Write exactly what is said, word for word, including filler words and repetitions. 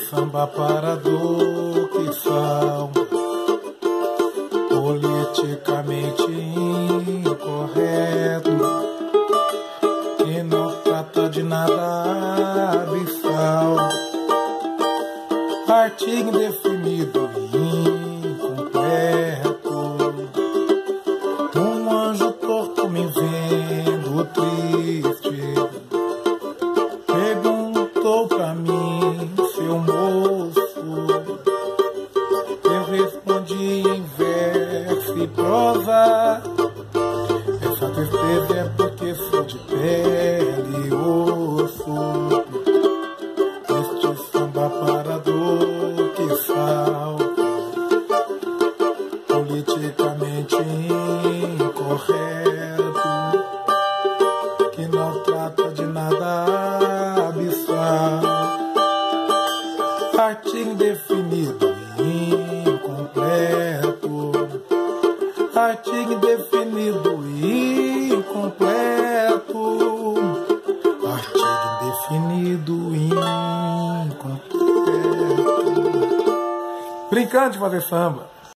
samba para locução, politicamente incorreto, que não trata de nada abissal, artigo indefinido e incompleto. Um anjo torto me vendo triste perguntou pra mim, seu moço. Eu respondi em verso e prosa: essa tristeza é porque sou de pele e osso. Este samba para do que salta, politicamente incorreto, que não trata de nada abissal, artigo indefinido e incompleto, artigo indefinido e incompleto, artigo indefinido e incompleto. Brincando de fazer samba.